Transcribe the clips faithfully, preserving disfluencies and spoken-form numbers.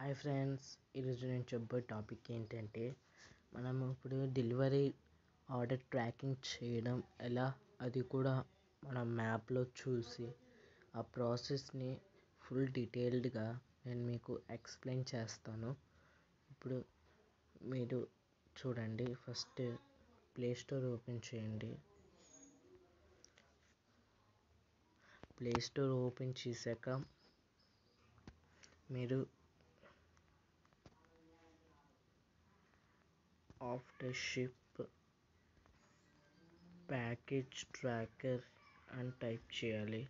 Hi friends, ఈరోజు నేను చెప్పే టాపిక్ ఏంటంటే మనం ఇప్పుడు డెలివరీ ఆర్డర్ ట్రాకింగ్ చేయడం ఎలా, అది కూడా మన మ్యాప్లో చూసి ఆ ప్రాసెస్ని ఫుల్ డీటెయిల్డ్గా నేను మీకు ఎక్స్ప్లెయిన్ చేస్తాను. ఇప్పుడు మీరు చూడండి, ఫస్ట్ ప్లే స్టోర్ ఓపెన్ చేయండి. ప్లే స్టోర్ ఓపెన్ చేశాక మీరు ఆఫ్టర్ షిప్ ప్యాకేజ్ ట్రాకర్ అని టైప్ చేయాలి.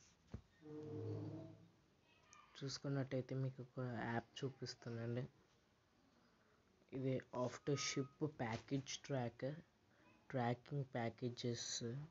చూసుకున్నట్టయితే మీకు ఒక యాప్ చూపిస్తుందండి. ఇది AfterShip package tracker tracking packages.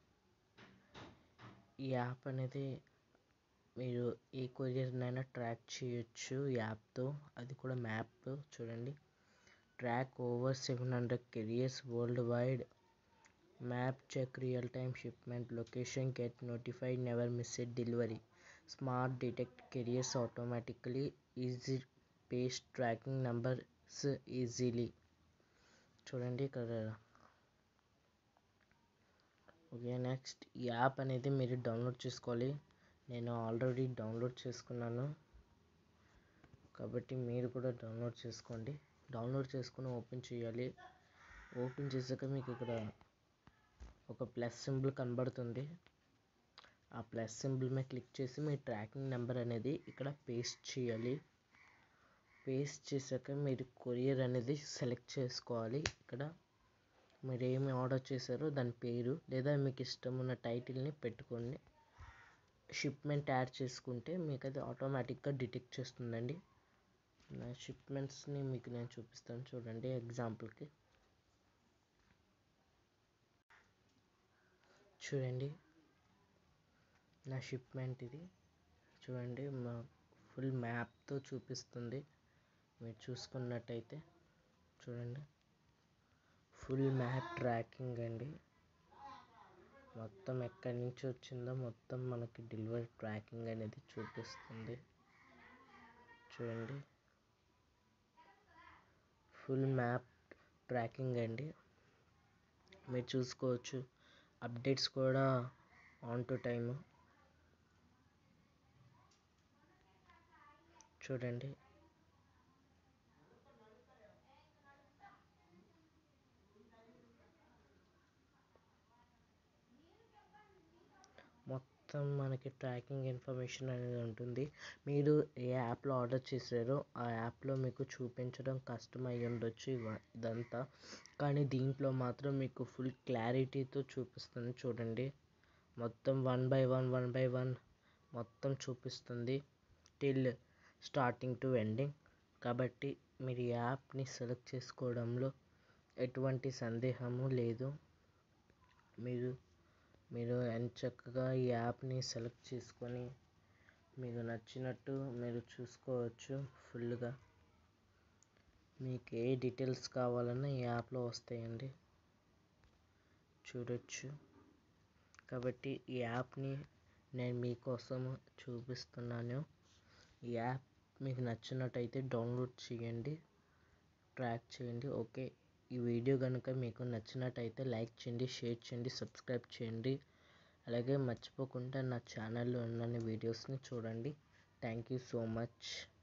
ఈ యాప్ అనేది మీరు ఏ కొరియర్నైనా ట్రాక్ చేయొచ్చు యాప్తో, అది కూడా మ్యాప్. చూడండి, track over seven hundred carriers world wide. Map check real time shipment location, get notified, never missed delivery. Smart detect carriers automatically, easy paste tracking numbers easily. చూడండి ఇక్కడ. Okay, next ఈ app అనేది మీరు download చేసుకోవాలి. నేను already download చేసుకున్నాను, కాబట్టి మీరు కూడా డౌన్లోడ్ చేసుకోండి. డౌన్లోడ్ చేసుకుని ఓపెన్ చేయాలి. ఓపెన్ చేశాక మీకు ఇక్కడ ఒక ప్లస్ సింబల్ కనబడుతుంది. ఆ ప్లస్ సింబల్ మీద క్లిక్ చేసి మీ ట్రాకింగ్ నెంబర్ అనేది ఇక్కడ పేస్ట్ చేయాలి. పేస్ట్ చేశాక మీరు కొరియర్ అనేది సెలెక్ట్ చేసుకోవాలి. ఇక్కడ మీరు ఏమి ఆర్డర్ చేశారో దాని పేరు లేదా మీకు ఇష్టం ఉన్న టైటిల్ని పెట్టుకోండి. షిప్మెంట్ యాడ్ చేసుకుంటే మీకు అది ఆటోమేటిక్గా డిటెక్ట్ చేస్తుందండి. నా షిప్మెంట్స్ని మీకు నేను చూపిస్తాను, చూడండి. ఎగ్జాంపుల్కి చూడండి, నా షిప్మెంట్ ఇది. చూడండి, మా ఫుల్ మ్యాప్తో చూపిస్తుంది. మీరు చూసుకున్నట్టయితే చూడండి, ఫుల్ మ్యాప్ ట్రాకింగ్ అండి. మొత్తం ఎక్కడి నుంచి వచ్చిందో మొత్తం మనకి డెలివరీ ట్రాకింగ్ అనేది చూపిస్తుంది. చూడండి, ఫుల్ మ్యాప్ ట్రాకింగ్ అండి. మీరు చూసుకోవచ్చు, అప్డేట్స్ కూడా ఆన్ టు టైమ్. చూడండి, మొత్తం మనకి ట్రాకింగ్ ఇన్ఫర్మేషన్ అనేది ఉంటుంది. మీరు ఏ యాప్లో ఆర్డర్ చేశారో ఆ యాప్లో మీకు చూపించడం కష్టం అయ్యి ఉండొచ్చు ఇదంతా, కానీ దీంట్లో మాత్రం మీకు ఫుల్ క్లారిటీతో చూపిస్తుంది. చూడండి, మొత్తం one by one one by one మొత్తం చూపిస్తుంది, టిల్ స్టార్టింగ్ టు ఎండింగ్. కాబట్టి మీరు ఈ యాప్ని సెలెక్ట్ చేసుకోవడంలో ఎటువంటి సందేహము లేదు. మీరు మీరు ఎంచక్కగా ఈ యాప్ని సెలెక్ట్ చేసుకొని మీకు నచ్చినట్టు మీరు చూసుకోవచ్చు. ఫుల్గా మీకు ఏ డీటెయిల్స్ కావాలన్నా ఈ యాప్లో వస్తాయండి, చూడొచ్చు. కాబట్టి ఈ యాప్ని నేను మీకోసం చూపిస్తున్నాను. ఈ యాప్ మీకు నచ్చినట్టయితే డౌన్లోడ్ చేయండి, ట్రాక్ చేయండి. ఓకే, ఈ వీడియో కనుక మీకు నచ్చినట్టయితే లైక్ చేయండి, షేర్ చేయండి, సబ్స్క్రైబ్ చేయండి. అలాగే మర్చిపోకుండా నా ఛానల్లో ఉన్న వీడియోస్ని చూడండి. Thank you so much.